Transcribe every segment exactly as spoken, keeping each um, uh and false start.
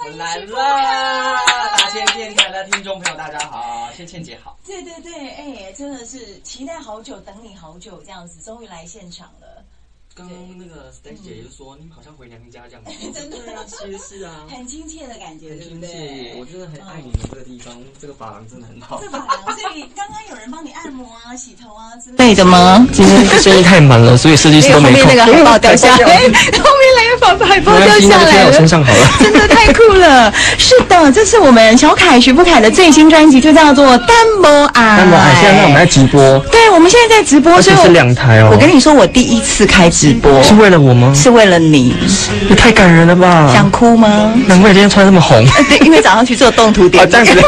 我来了，大千电台的听众朋友，大家好，倩倩姐好。 对对对，哎，真的是期待好久，等你好久，这样子，终于来现场了。 刚刚那个 Stacy 姐就说，你们好像回娘家这样子， 真的啊，其实是啊， 很亲切的感觉， 很亲切。我真的很爱你们这个地方，这个发廊真的很好。 这发廊，所以刚刚有人帮你按摩啊、洗头啊之类的吗？ 今天生意太满了，所以设计师都没空。 后面那个海报掉下来，后面那个海报掉下来了， 我身上好了， 真的太酷了。是的，这是我们小凯徐富凯的最新专辑，就叫做《单薄爱》。 单薄爱，现在我们在直播。 对，我们现在在直播， 而且是两台哦。 我跟你说，我第一次开直播， 是为了我吗？ 是为了你。 也太感人了吧！ 想哭吗？ 难怪今天穿这么红。 对，因为早上去做动图点。 哦，这样子。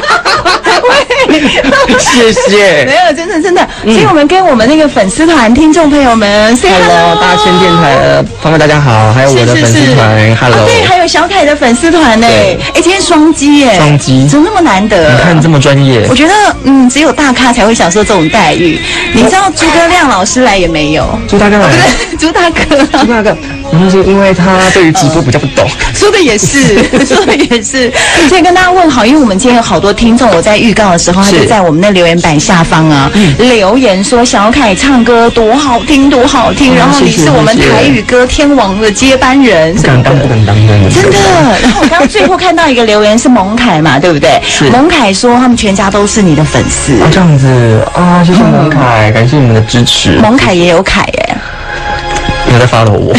谢谢。 没有，真的真的。所以我们跟我们那个粉丝团听众朋友们 say hello， 大千电台的朋友大家好，还有我的粉丝团 hello。 对，还有小凯的粉丝团呢。哎，今天双击耶， 双击， 怎么那么难得？ 你看这么专业。 我觉得，嗯，只有大咖才会享受这种待遇。你知道诸葛亮老师来也没有？ 朱大哥来？ 不是，朱大哥。 朱大哥，然后是因为他对于直播比较不懂。 说的也是，说的也是。所以跟大家问好，因为我们今天有好多听众，我在预告的时候，他就在我们的留言板下方啊、嗯、留言说小凯唱歌多好听，多好听，然后你是我们台语歌天王的接班人， 不敢当，不敢当， 真的。然后我刚刚最后看到一个留言是蒙凯嘛，对不对？是。蒙凯说他们全家都是你的粉丝。 哦，这样子啊，谢谢蒙凯、嗯，感谢你们的支持。 蒙凯也有凯耶。 有在follow我。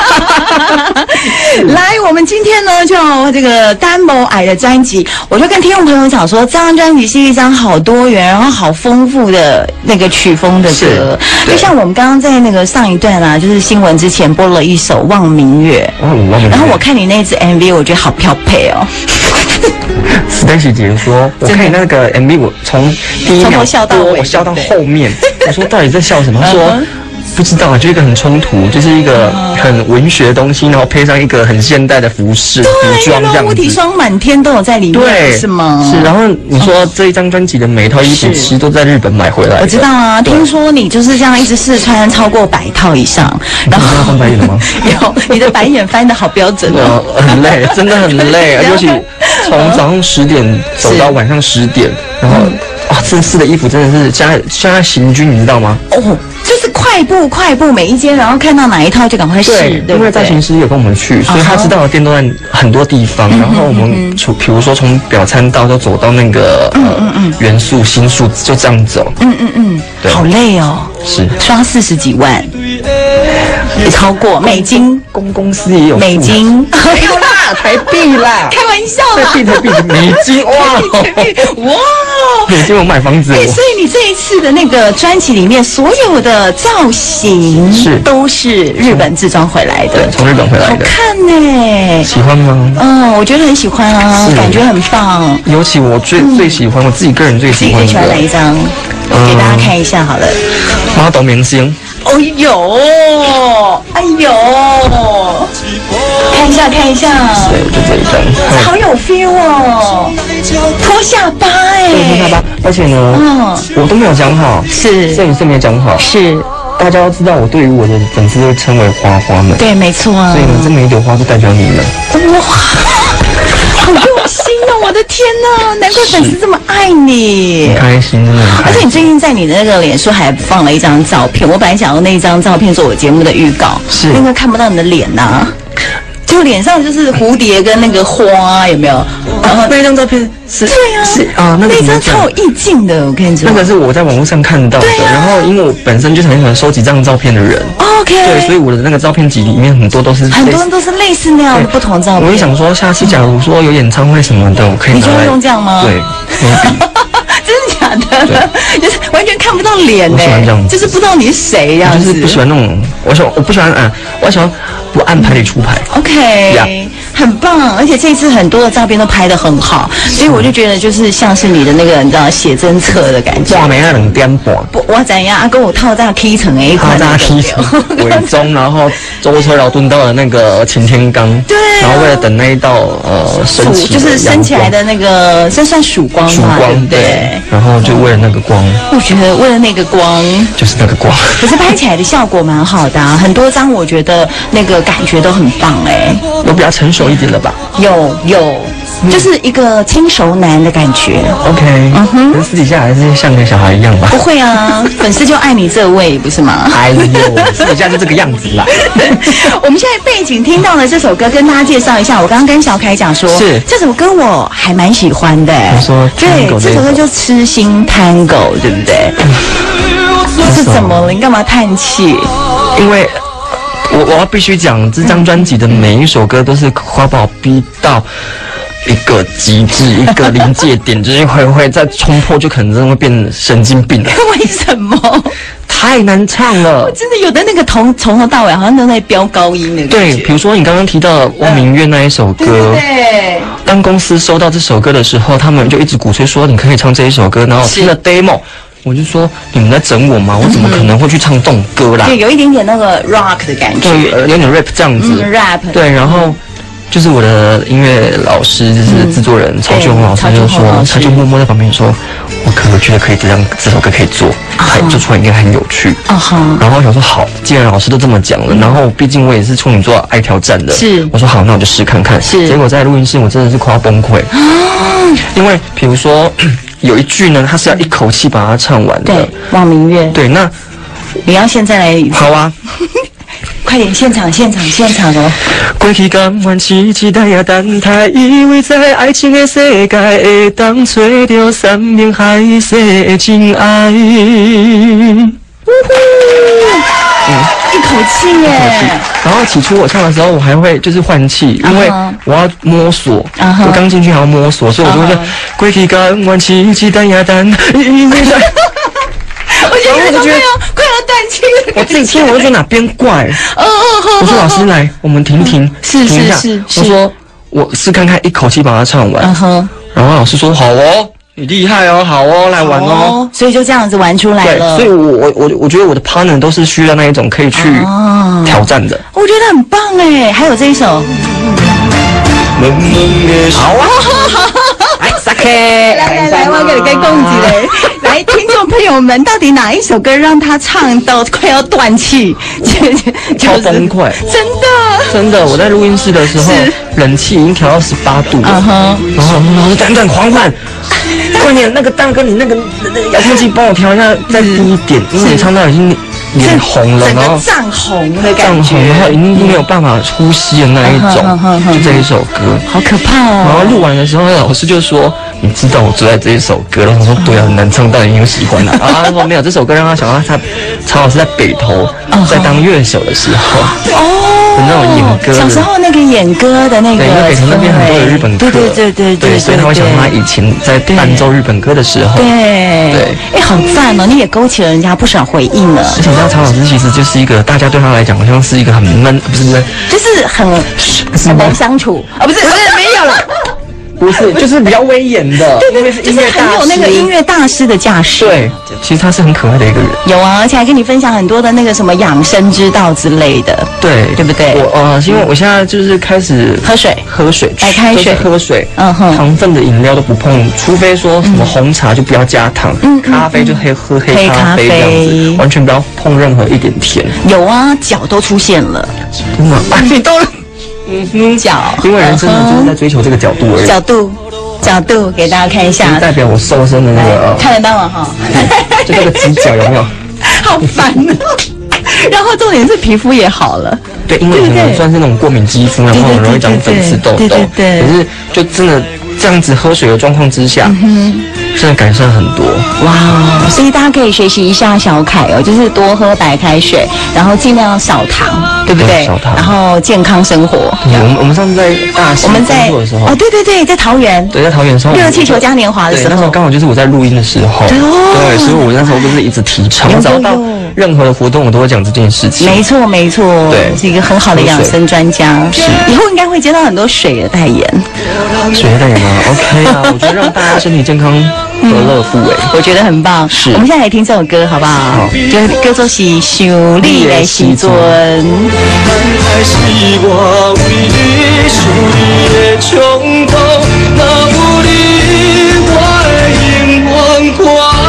来，我们今天呢，就这个单薄爱的专辑，我就跟听众朋友讲说，这张专辑是一张好多元，然后好丰富的那个曲风的歌。就像我们刚刚在那个上一段啊，就是新闻之前播了一首《望明月》， 哦，望明月。 然后我看你那支 M V， 我觉得好漂配哦。 Stacy 姐说，我看你那个 M V， 我从第一秒笑到尾， 我笑到后面，我说到底在笑什么？他说。不知道，就一个很冲突，就是一个很文学的东西，然后配上一个很现代的服饰、服装这样子。 对，双满天都有在里面， 对， 是吗？ 是。然后你说这一张专辑的每一套衣服其实都在日本买回来的。 我知道啊，听说你就是这样一直试穿超过百套以上。 然后你翻白眼了吗？ 有，你的白眼翻得好标准哦。 很累，真的很累，尤其从早上十点走到晚上十点，然后啊，这试的衣服真的是像像在行军，你知道吗？ 哦。就是快步快步每一间，然后看到哪一套就赶快试，对， 对，因为造型师有跟我们去，所以他知道的店都在很多地方。然后我们从比如说从表参道都走到那个呃元素新宿，就这样走。 嗯嗯嗯，对，好累哦。 是刷四十几万，也超过美金， 公公司也有美金， 没有啦，台币啦， 开玩笑啦， 台币台币美金哇哇， 美金我买房子。 对，所以你这一次的那个专辑里面所有的造型是都是日本制装回来的， 对，从日本回来的， 好看呢， 喜欢吗？ 嗯，我觉得很喜欢啊，感觉很棒。 尤其我最、嗯、最喜欢我自己个人最喜欢的， 最喜欢哪一张？嗯、给大家看一下好了。 马斗明星。 哦呦，哎呦，看一下看一下， 对，就这一张， 这好有 feel 哦，脱下巴哎， 对，脱下巴，而且呢，嗯，我都没有讲好， 是， 摄影师没有讲好， 是， 大家都知道我对于我的粉丝都称为花花们， 对，没错啊， 所以呢，这每一朵花都代表你们， 哇。好用心哦！我的天哪，难怪粉丝这么爱你， 很开心，真的很开心。 而且你最近在你的那个脸书还放了一张照片，我本来想用那一张照片做我节目的预告，是，因为看不到你的脸呐、啊，就脸上就是蝴蝶跟那个花，有没有？然后那张照片是， 对呀、啊， 是啊，那个那张超有意境的，我跟你说， 那个是我在网络上看到的，啊、然后因为我本身就是很喜欢收集这张照片的人。 OK， 对，所以我的那个照片集里面很多都是很多人都是类似那样的不同照片。 我也想说，下次假如说有演唱会什么的，我可以拿来。 你就会用这样吗？ 对， 真的假的？就是完全看不到脸呢、欸，就是不知道你是谁这样子。 就是不喜欢那种，我喜欢我不喜欢按，我喜欢不按牌理出牌。 OK，、yeah. 很棒，而且这次很多的照片都拍得很好，所以我就觉得就是像是你的那个你知道写真册的感觉。 哇，没那两点半。 不，我怎样？跟我套在 K 层 A 款。 套在 K 层伪装，然后舟车劳顿到了那个擎天岗。 对、啊。 然后为了等那一道呃升起， 就是升起来的那个，这算曙光嘛？ 曙光对。 然后后就为了那个光， 我觉得为了那个光， 就是那个光。 可是拍起来的效果蛮好的啊，很多张我觉得那个感觉都很棒哎。 有比较成熟一点了吧？ 有有。就是一个轻熟男的感觉。 OK， 嗯哼，可是私底下还是像个小孩一样吧？ 不会啊，粉丝就爱你这位，不是吗？ 哎呦，私底下就这个样子啦。 我们现在背景听到的这首歌，跟大家介绍一下。我刚刚跟小凯讲说， 是这首歌我还蛮喜欢的。 你说， 对，这首歌就《痴心 Tango》，对不对？是怎么了？你干嘛叹气？ 因为我我要必须讲，这张专辑的每一首歌都是花宝逼到一个极致，一个临界点，就是会会再冲破，就可能真的会变神经病了。 为什么？ 太难唱了， 我真的有的那个从从头到尾好像都在飙高音的。 对，比如说你刚刚提到汪明月那一首歌， 对， 当公司收到这首歌的时候，他们就一直鼓吹说你可以唱这一首歌，然后听了 demo。我就说你们在整我吗？我怎么可能会去唱这种歌啦？ 对，有一点点那个 rock 的感觉， 对，有点 rap 这样子。 嗯、rap 对，然后就是我的音乐老师，就是制作人、嗯、曹俊宏老师，就说，他就默默在旁边说，我可能觉得可以这样，这首歌可以做，还、uh-huh. 做出来应该很有趣。啊哈。然后我想说好，既然老师都这么讲了，嗯、然后毕竟我也是处女座，爱挑战的。是。我说好，那我就试看看。是。结果在录音室，我真的是快要崩溃。啊。因为比如说。有一句呢，他是要一口气把它唱完的。对， 汪明月。 对，那你要现在来。 好啊， 快点，现场，现场，现场哦！ 过去甘愿期期待也等待，以为在爱情的世界会当找到山盟海誓的真爱。 嗯，一口气耶！ 然后起初我唱的时候，我还会就是换气，因为我要摸索，uh-huh. 我刚进去还要摸索，所以我就会说“归去甘愿期期待呀等”，因为在， 我觉得我觉得快要断气了。 我自己听我就觉得哪边怪，哦哦我说老师来，我们停停， 是是是， 我说我试看看一口气把它唱完，然后老师说好哦。你厉害哦，好哦，来玩哦， 所以就这样子玩出来了。 对，所以我我我我觉得我的 partner 都是需要那一种可以去挑战的。 我觉得很棒哎，还有这一首。 好啊，来 ，Sake， 来来来，我给你跟共击嘞。来，听众朋友们，到底哪一首歌让他唱到快要断气， 超崩溃？ 真的， 真的，我在录音室的时候，冷气已经调到十八度了，然后老师等等缓缓。快点，那个大哥，你那个那个遥控器帮我调一下，再低一点，因为你唱到已经脸红了，然后涨红的感觉， 涨红，然后已经没有办法呼吸的那一种，就这一首歌， 好可怕哦。 然后录完的时候，老师就说：“你知道我最爱这一首歌。”然后我说：“对啊，很难唱，但你又喜欢啊。”然后他说：“没有，这首歌让他想到他曹老师在北投在当乐手的时候。”哦。那种演歌， 小时候那个演歌的那个， 对，因为北投那边很多的日本歌， 对对对对对，所以他会想到他以前在伴奏日本歌的时候， 对对， 哎，好赞哦！你也勾起了人家不少回应了。 而且你知道，曹老师其实就是一个大家对他来讲好像是一个很闷，不是闷， 就是很很难相处啊，不是不是没有了。 不是，就是比较威严的， 对对对，就是很有那个音乐大师的架势。 对，其实他是很可爱的一个人。 有啊，而且还跟你分享很多的那个什么养生之道之类的。 对， 对不对？ 我呃，因为我现在就是开始喝水， 喝水， 白开水， 喝水，嗯哼，糖分的饮料都不碰，除非说什么红茶就不要加糖，嗯，咖啡就黑喝黑咖啡这样子，完全不要碰任何一点甜。 有啊，脚都出现了， 真的，你都。 嗯哼，角， 因为人生呢就是在追求这个角度而已。 角度，角度，给大家看一下， 代表我瘦身的那个， 看得到吗？哈， 就这个直角有没有？ 好烦哦。然后重点是皮肤也好了。 对，因为可能算是那种过敏肌肤，然后很容易长粉刺痘痘。对对对。可是就真的这样子喝水的状况之下，嗯真的改善很多。 哇，所以大家可以学习一下小凯哦，就是多喝白开水，然后尽量少糖，对不对？ 少糖， 然后健康生活。 对，我们我们上次在大溪工作的时候， 哦，对对对，在桃园， 对，在桃园的时候， 热气球嘉年华的时候， 那时候刚好就是我在录音的时候，对，所以我那时候就是一直提倡，找到任何的活动我都会讲这件事情。 没错没错，对，是一个很好的养生专家，是，以后应该会接到很多水的代言。 水的代言吗 ？OK 啊，我觉得让大家身体健康。何乐不为？ 我觉得很棒。是，我们现在来听这首歌，好不好？好，就歌作是想你的时阵。是我为你想你的冲动，若有你，我会永远看。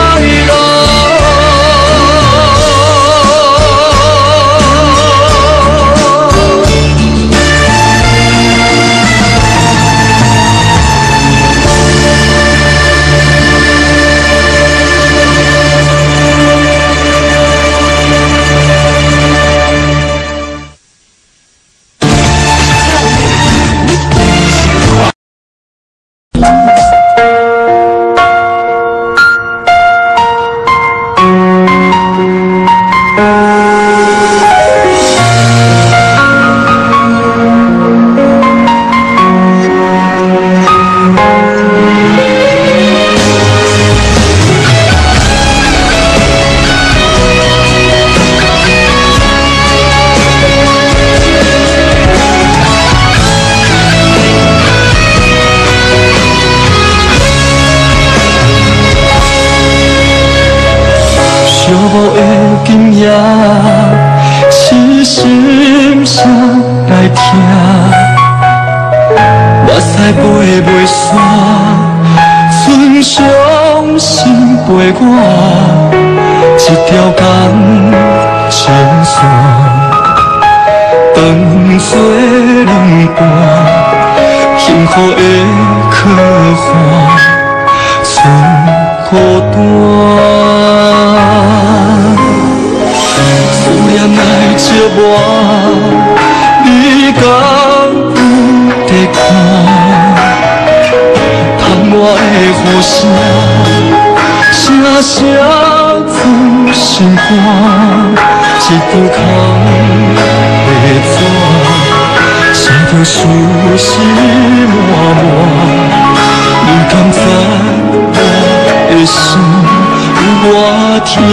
驶飞袂煞，春伤心陪我，一条感情线，断做两半，幸福的刻画，剩孤单。思念来折磨，你敢有在看？窗外的雨声，声声藏心肝，一张空的纸，写着相思满满。你敢知我的心有多痛？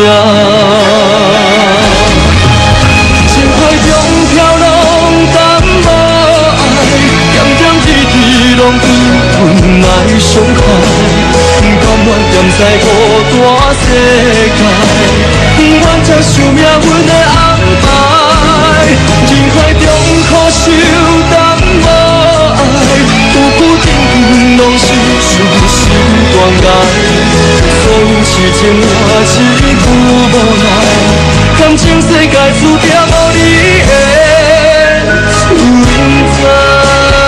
情海中飘浪，淡无爱，点点滴滴拢对阮来伤害。甘愿踮在孤大世界，愿接受命运的安排。人海中苦守，淡无爱，久久定定拢是伤心断崖。所有事情我一句无奈，感情世界注定无你的存在。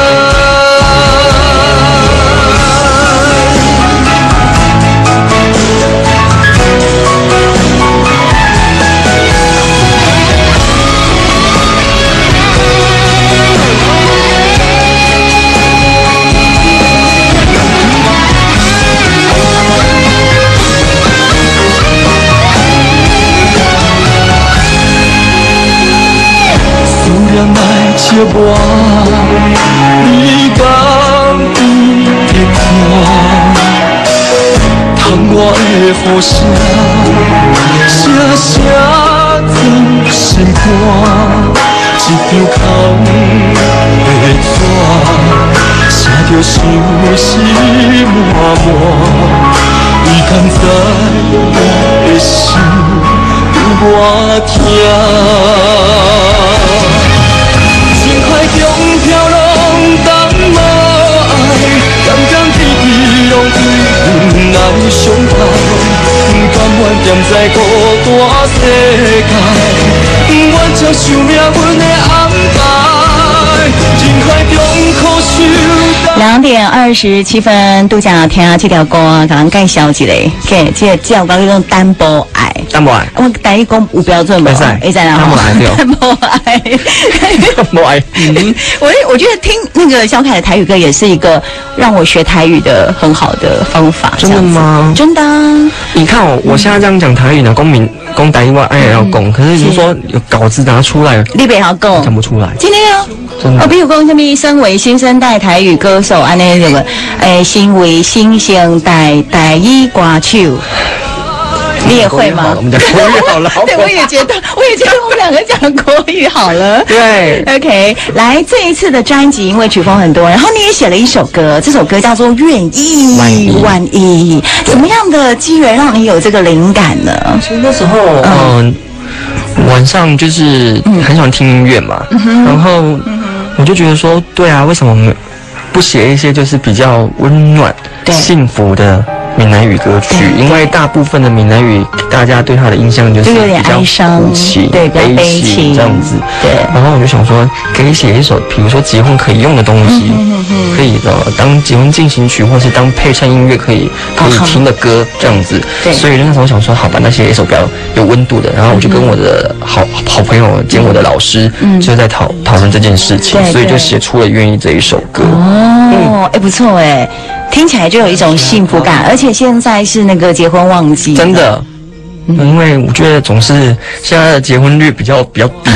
来接我，你敢有在看？窗外的雨声，声声藏心肝，一张空的纸，写着相思满满。你敢知我的心有多痛？海中飘浪，淡无爱，点点滴滴拢对阮来伤害。甘愿踮在孤大世界，愿接受命运的安排。人海中苦守。 两点二十七分，杜讲听这条歌，甲人介绍一下，给这这条歌叫做单薄爱。 单薄爱， 我台语讲有标准无？ 会使， 会使啦。 单薄爱对。 单薄爱， 单薄爱。嗯， 我我觉得听那个小凯的台语歌也是一个让我学台语的很好的方法。 真的吗？ 真的啊。 你看哦，我现在这样讲台语呢，公民公台语我爱也要讲，可是如果说有稿子拿出来， 你不好讲， 讲不出来。 今天啊。哦，比如讲什么，身为新生代台语歌手，安尼什么，诶，身为新生代台语歌手，你也会吗？ 我们讲国语好了。 对，我也觉得，我也觉得我们两个讲国语好了。 对 ，OK， 来这一次的专辑，因为曲风很多，然后你也写了一首歌，这首歌叫做《愿意万一》。什么样的机缘让你有这个灵感呢？ 其实那时候，嗯。晚上就是很喜欢听音乐嘛，嗯、然后我就觉得说，对啊，为什么不写一些就是比较温暖、幸福的闽南语歌曲？因为大部分的闽南语，大家对它的印象就是比较苦情、 对，比较悲情这样子。 对。 然后我就想说，可以写一首，比如说结婚可以用的东西，嗯、可以呃当结婚进行曲，或是当配唱音乐可以可以听的歌这样子。对。所以那时候我想说，好吧，那写一首比较有温度的。然后我就跟我的好好朋友兼我的老师，嗯、就在讨讨论这件事情，所以就写出了《愿意》这一首歌。 哦，哎、嗯，不错哎。听起来就有一种幸福感，而且现在是那个结婚旺季， 真的，嗯、因为我觉得总是现在的结婚率比较比较低。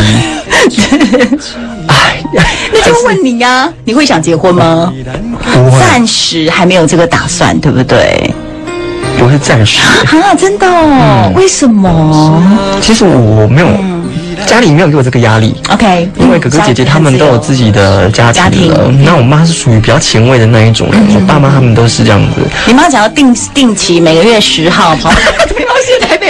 哎，那就问你呀、啊，你会想结婚吗？暂时还没有这个打算，对不对？ 我是暂时啊，真的哦？嗯、为什么？ 其实我没有。嗯家里没有给我这个压力 ，OK， 因为哥哥姐姐他们都有自己的家庭了。那我妈是属于比较前卫的那一种人，嗯、我爸妈他们都是这样子。 你妈只要定定期每个月十号跑台北市台北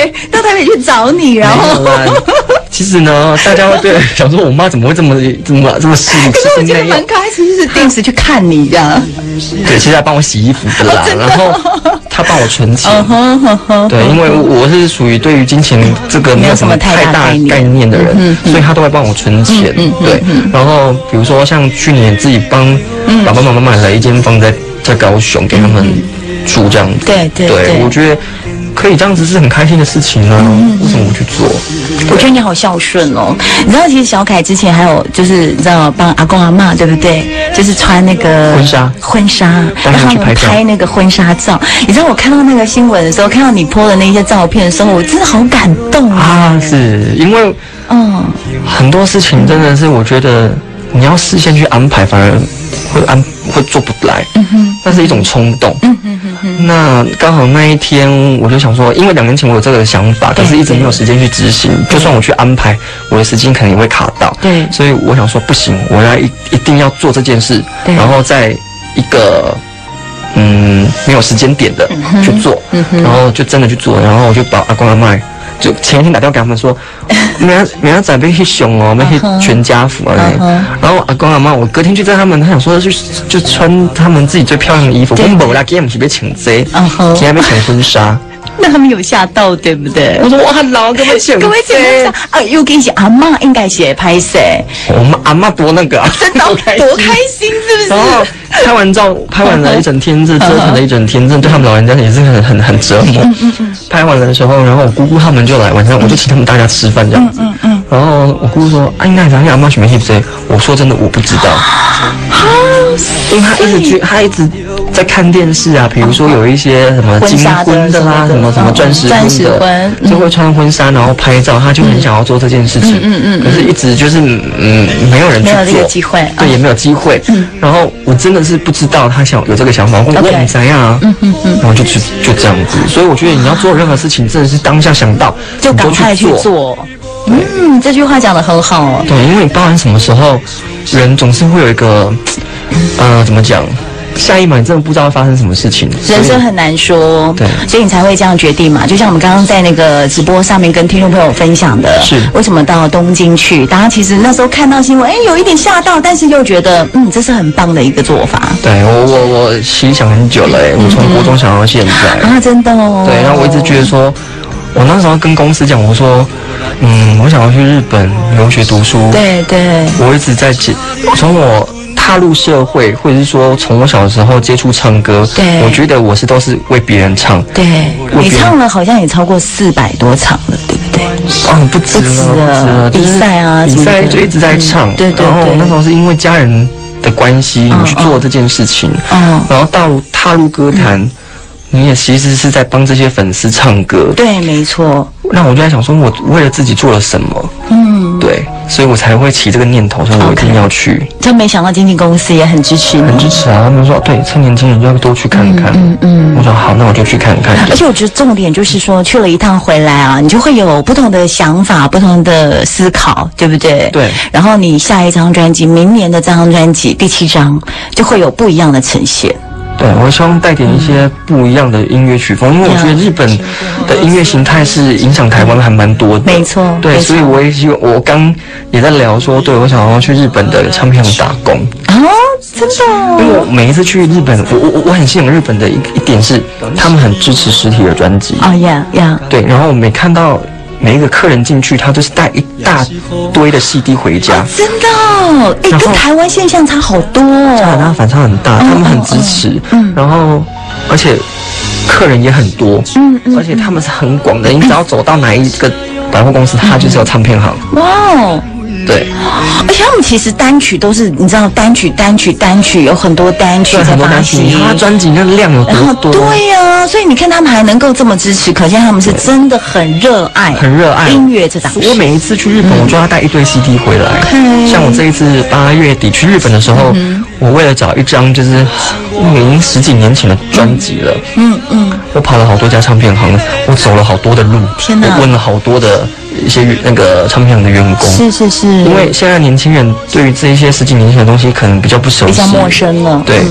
北到台北去找你，然后。 其实呢，大家会对想说，我妈怎么会这么这么这么细腻？ 可是我觉得蛮可爱，其实是定时去看你这样。 对，其实还帮我洗衣服的啦，然后她帮我存钱。对，因为我是属于对于金钱这个没有什么太大概念的人，所以她都会帮我存钱。对，然后比如说像去年自己帮爸爸妈妈买了一间房在在高雄给他们住这样子。 对对对，我觉得。可以这样子是很开心的事情啊！嗯、为什么我去做？ 我觉得你好孝顺哦。你知道，其实小凯之前还有就是你知道帮阿公阿嬷对不对？就是穿那个婚纱， 婚纱，让他们拍那个婚纱照。你知道我看到那个新闻的时候，看到你 po 的那些照片的时候，我真的好感动啊！是因为嗯，很多事情真的是我觉得你要事先去安排，反而会安会做不来。嗯哼，那是一种冲动。嗯哼。那刚好那一天，我就想说，因为两年前我有这个想法，可是一直没有时间去执行。就算我去安排，我的时间可能也会卡到。对，所以我想说，不行，我要一一定要做这件事，然后在一个嗯没有时间点的去做，然后就真的去做，然后我就把阿公阿嬷。就前一天打电话给他们说，明天明天早边去熊哦，我们去全家福啊。然后阿公阿妈，我隔天去带他们，他想说就就穿他们自己最漂亮的衣服。我没啦，给他们去被请这，今天被请婚纱。 那他们有吓到对不对？ 我说哇，老各位请， 各位请婚纱啊，又给你阿妈应该写拍摄。 我们阿妈多那个， 真的多开心，是不是？ 然后拍完照，拍完了一整天，这折腾了一整天，这对他们老人家也是很很很折磨。拍完了的时候，然后我姑姑他们就来，晚上我就请他们大家吃饭这样子。嗯嗯。然后我姑姑说：“啊，应该是阿妈选没去谁？”我说：“真的，我不知道。”因为他一直去，他一直在看电视啊，比如说有一些什么金婚的啦，什么什么钻石婚的，就会穿婚纱然后拍照，他就很想要做这件事情。嗯嗯。可是一直就是嗯没有人去做， 没有这个机会， 对，也没有机会。嗯。然后我真的是不知道他想有这个想法，我问你怎样啊？嗯嗯嗯。然后就就就这样子，所以我觉得你要做任何事情，真的是当下想到就赶快去做。嗯，这句话讲得很好哦。 对，因为你包含什么时候，人总是会有一个，呃，怎么讲？下一秒你真的不知道会发生什么事情， 人生很难说，对，所以你才会这样决定嘛。就像我们刚刚在那个直播上面跟听众朋友分享的，是为什么到东京去？大家其实那时候看到新闻，哎，有一点吓到，但是又觉得，嗯，这是很棒的一个做法。 对我，我我其实想很久了，哎，我从国中想到现在啊，真的哦。 对，然后我一直觉得说，我那时候跟公司讲，我说，嗯，我想要去日本留学读书。对对，我一直在解，从我。踏入社会，或者是说从我小的时候接触唱歌，对，我觉得我是都是为别人唱。对， 你唱了好像也超过四百多场了，对不对？ 哦，不止了， 比赛啊， 比赛就一直在唱。对对对。然后那时候是因为家人的关系，你去做这件事情。嗯。然后到踏入歌坛，你也其实是在帮这些粉丝唱歌。 对，没错。 那我就在想说，我为了自己做了什么？嗯，对，所以我才会起这个念头，说我一定要去。 就没想到经纪公司也很支持你， 很支持啊！他们说，对，趁年轻人就要多去看看。嗯嗯。我说好，那我就去看看。 而且我觉得重点就是说，去了一趟回来啊，你就会有不同的想法、不同的思考，对不对？对。然后你下一张专辑，明年的这张专辑第七张，就会有不一样的呈现。 对，我希望带点一些不一样的音乐曲风，因为我觉得日本的音乐形态是影响台湾还蛮多的。 没错， 对，所以我也希望，我刚也在聊说，对我想要去日本的唱片行打工。 哦，真的？ 因为我每一次去日本，我我我很欣赏日本的一一点是，他们很支持实体的专辑。 哦呀呀。 对，然后我每看到。每一个客人进去，他都是带一大堆的 C D 回家， 啊、真的、哦，哎，跟台湾现象差好多哦， 差很大，反差很大。他们很支持，嗯，然后而且客人也很多，嗯嗯，而且他们是很广的，你只要走到哪一个百货公司，它就是有唱片行。哇哦。对， 而且他们其实单曲都是你知道单曲单曲单曲有很多单曲在发行， 他专辑那量有多多？ 对呀、啊，所以你看他们还能够这么支持，可见他们是真的很热爱， 很热爱音乐这档事。 我每一次去日本，嗯、我就要带一堆 C D 回来。Okay. 像我这一次八月底去日本的时候，嗯、我为了找一张就是已经十几年前的专辑了，嗯嗯，我跑了好多家唱片行，我走了好多的路，天哪，我问了好多的。一些那个唱片行的员工， 是是是， 因为现在年轻人对于这一些十几年前的东西可能比较不熟悉， 比较陌生了。 对，嗯、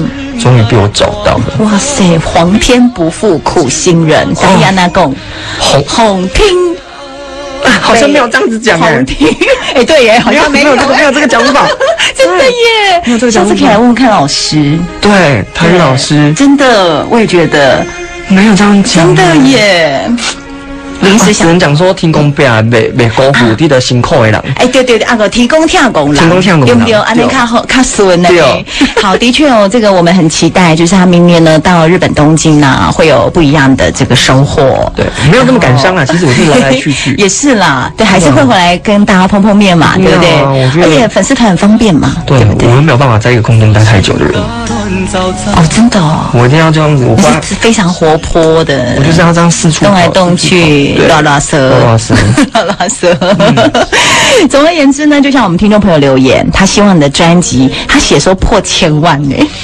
终于被我找到了。 哇塞，皇天不负苦心人，怎么样？那讲红红天。 好像没有这样子讲哎、欸， 哎、欸，对耶，好像没有没有这个没有这个讲法， 真的耶， 没有这个讲法。 下次可以来问问看老师， 对，台语老师， 真的，我也觉得没有这样讲， 真的耶。临时想， 只能讲说天公伯袂袂辜负你的辛苦的人。 哎，对对对，啊个提供听功提供听功， 对不对？安尼较好较顺的。 对， 好，的确哦，这个我们很期待，就是他明年呢到日本东京呢，会有不一样的这个收获。 对，没有那么感伤啦，其实我是来来去去。 也是啦，对，还是会回来跟大家碰碰面嘛，对不对？ 我觉得， 而且粉丝团很方便嘛， 对不对？我们没有办法在一个空间待太久的人。 哦，真的哦， 我一定要这样子，我是非常活泼的， 我就是要这样四处动来动去，拉拉舌。 拉舌， 拉舌。总而言之呢，就像我们听众朋友留言，他希望你的专辑，他写说破千万呢、欸。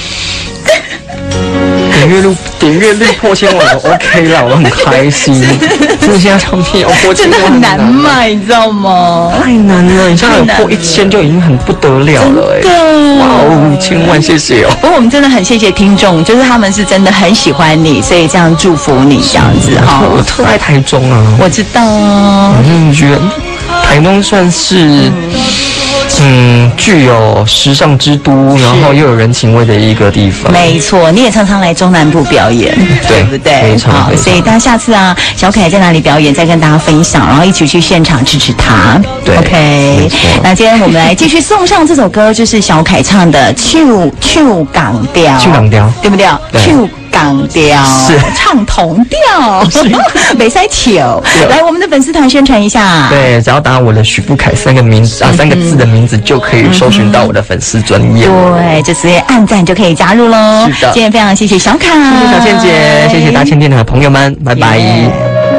点阅率点阅率破千万我 OK 了，我很开心。真的现在唱片要破千万， 真的很难卖，你知道吗？ 太难了，你现在有破一千就已经很不得了了哎、欸。哇哦，千万谢谢哦。 不过我们真的很谢谢听众，就是他们是真的很喜欢你，所以这样祝福你这样子哈。 我特爱台中啊， 我知道啊。 我真的觉得台中算是。嗯，具有时尚之都，然后又有人情味的一个地方。 没错，你也常常来中南部表演，对不对？ 非常好， 所以大家下次啊，小凯在哪里表演，再跟大家分享，然后一起去现场支持他。 对 ，OK。那今天我们来继续送上这首歌，就是小凯唱的《去去港调》， 去港调， 对不对？去。港调是唱同调，没塞球。来，我们的粉丝团宣传一下。 对，只要打我的许富凯三个名字啊，三个字的名字就可以搜寻到我的粉丝专页。 对，就直接按赞就可以加入喽。 是的， 今天非常谢谢小凯， 谢谢小倩姐，谢谢大千电台的朋友们，拜拜。Yeah.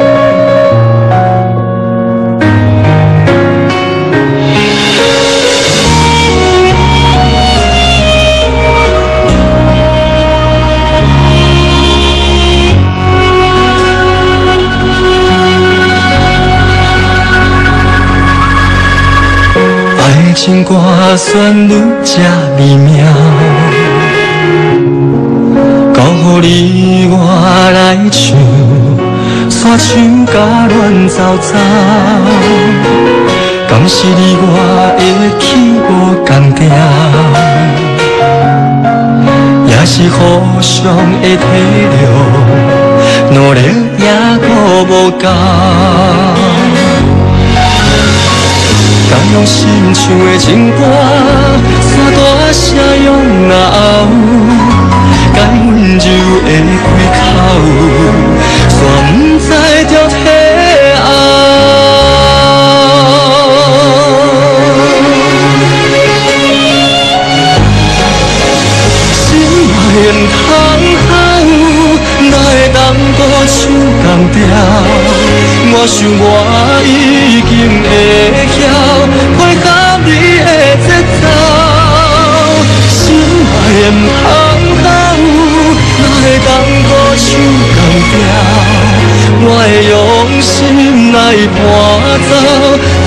情歌旋律这美妙，交予你我来唱，山唱甲乱糟糟，敢是你我的起无同调，也是互相的体谅，努力也搁无够。敢用心唱的情歌，三大声用哪后，该温柔的开口，煞不知着体后。心爱的通好，哪会当搁唱同调？我想我已经会晓配合你的节奏，心爱的通好，哪会当搁唱同调？我会用心来伴奏。